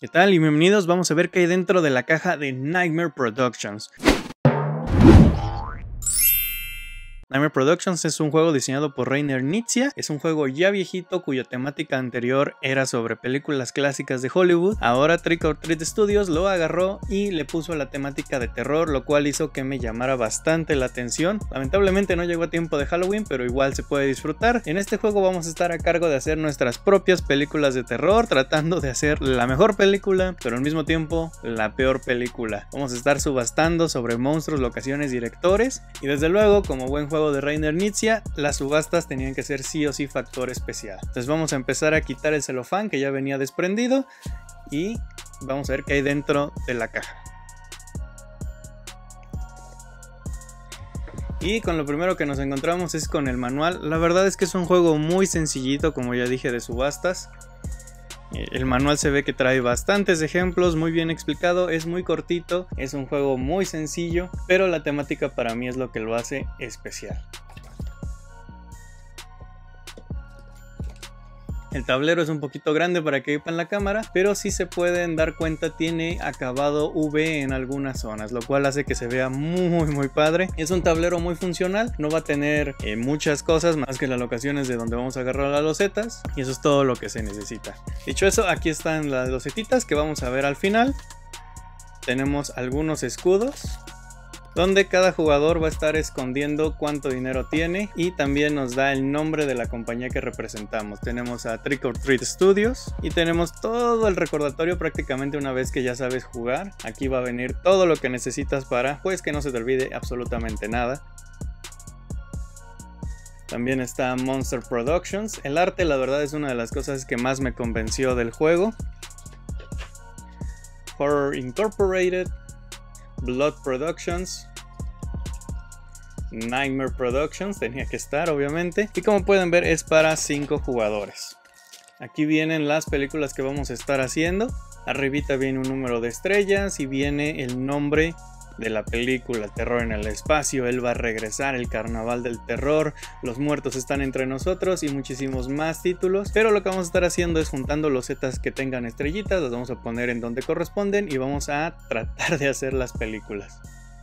¿Qué tal? Y bienvenidos, vamos a ver qué hay dentro de la caja de Nightmare Productions. Nightmare Productions es un juego diseñado por Reiner Knizia. Es un juego ya viejito cuya temática anterior era sobre películas clásicas de Hollywood. Ahora Trick or Treat Studios lo agarró y le puso la temática de terror, lo cual hizo que me llamara bastante la atención. Lamentablemente no llegó a tiempo de Halloween, pero igual se puede disfrutar. En este juego vamos a estar a cargo de hacer nuestras propias películas de terror, tratando de hacer la mejor película, pero al mismo tiempo la peor película. Vamos a estar subastando sobre monstruos, locaciones, directores, y desde luego, como buen juego de Reiner Knizia, las subastas tenían que ser sí o sí factor especial. Entonces vamos a empezar a quitar el celofán que ya venía desprendido y vamos a ver qué hay dentro de la caja. Y con lo primero que nos encontramos es con el manual. La verdad es que es un juego muy sencillito, como ya dije, de subastas. El manual se ve que trae bastantes ejemplos, muy bien explicado, es muy cortito, es un juego muy sencillo, pero la temática para mí es lo que lo hace especial. El tablero es un poquito grande para que quepa en la cámara, pero si se pueden dar cuenta tiene acabado V en algunas zonas, lo cual hace que se vea muy padre. Es un tablero muy funcional, no va a tener muchas cosas más que las locaciones de donde vamos a agarrar las losetas, y eso es todo lo que se necesita. Dicho eso, aquí están las losetitas que vamos a ver al final. Tenemos algunos escudos, donde cada jugador va a estar escondiendo cuánto dinero tiene, y también nos da el nombre de la compañía que representamos. Tenemos a Trick or Treat Studios y tenemos todo el recordatorio prácticamente una vez que ya sabes jugar. Aquí va a venir todo lo que necesitas para pues que no se te olvide absolutamente nada. También está Monster Productions. El arte, la verdad, es una de las cosas que más me convenció del juego. Horror Incorporated, Blood Productions, Nightmare Productions, tenía que estar obviamente, y como pueden ver es para 5 jugadores. Aquí vienen las películas que vamos a estar haciendo. Arribita viene un número de estrellas y viene el nombre de la película: Terror en el espacio, Él va a regresar, El carnaval del terror, Los muertos están entre nosotros y muchísimos más títulos. Pero lo que vamos a estar haciendo es juntando losetas que tengan estrellitas, las vamos a poner en donde corresponden y vamos a tratar de hacer las películas.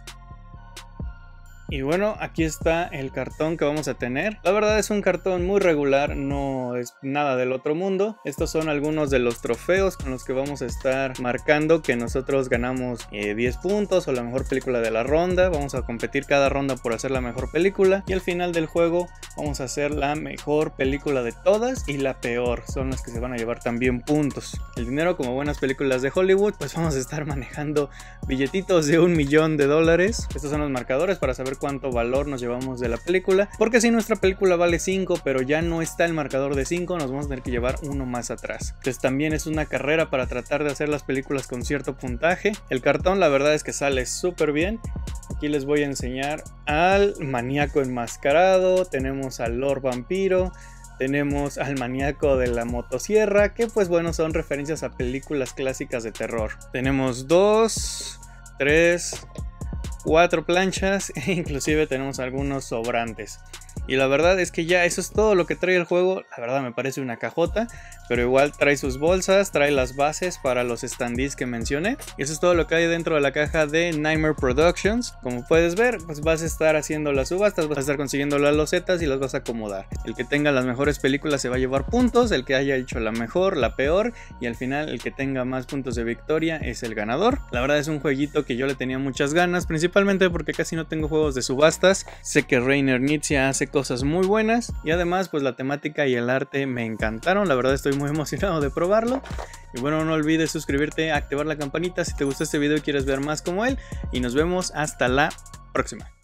Y bueno, aquí está el cartón que vamos a tener. La verdad es un cartón muy regular, no es nada del otro mundo. Estos son algunos de los trofeos con los que vamos a estar marcando que nosotros ganamos 10 puntos o la mejor película de la ronda. Vamos a competir cada ronda por hacer la mejor película, y al final del juego vamos a hacer la mejor película de todas y la peor. Son las que se van a llevar también puntos. El dinero, como buenas películas de Hollywood, pues vamos a estar manejando billetitos de $1 millón. Estos son los marcadores para saber cuánto valor nos llevamos de la película, porque si nuestra película vale 5 pero ya no está el marcador de 5, nos vamos a tener que llevar uno más atrás. Entonces también es una carrera para tratar de hacer las películas con cierto puntaje. El cartón, la verdad es que sale súper bien. Aquí les voy a enseñar al maníaco enmascarado, tenemos al Lord Vampiro, tenemos al maníaco de la motosierra, que pues bueno, son referencias a películas clásicas de terror. Tenemos 2, 3, 4 planchas e inclusive tenemos algunos sobrantes. Y la verdad es que ya eso es todo lo que trae el juego. La verdad me parece una cajota, pero igual trae sus bolsas, trae las bases para los standees que mencioné. Y eso es todo lo que hay dentro de la caja de Nightmare Productions. Como puedes ver, pues vas a estar haciendo las subastas, vas a estar consiguiendo las losetas y las vas a acomodar. El que tenga las mejores películas se va a llevar puntos, el que haya hecho la mejor, la peor, y al final el que tenga más puntos de victoria es el ganador. La verdad es un jueguito que yo le tenía muchas ganas, principalmente porque casi no tengo juegos de subastas. Sé que Reiner Knizia hace cosas muy buenas y además pues la temática y el arte me encantaron. La verdad estoy muy emocionado de probarlo. Y bueno, no olvides suscribirte, activar la campanita si te gustó este video y quieres ver más como él, y nos vemos hasta la próxima.